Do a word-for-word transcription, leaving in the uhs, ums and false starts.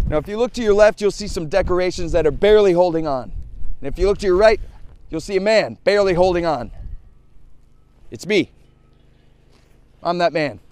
Now, if you look to your left, you'll see some decorations that are barely holding on. And if you look to your right, you'll see a man barely holding on. It's me. I'm that man.